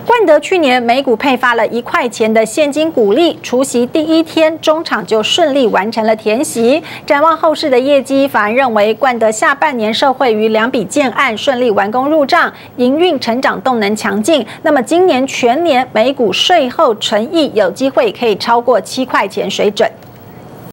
冠德去年每股配发了1块钱的现金股利，除息第1天中场就顺利完成了填息。展望后市的业绩，法人认为冠德下半年受惠于2笔建案顺利完工入账，营运成长动能强劲。那么今年全年每股税后纯益有机会可以超过7块钱水准。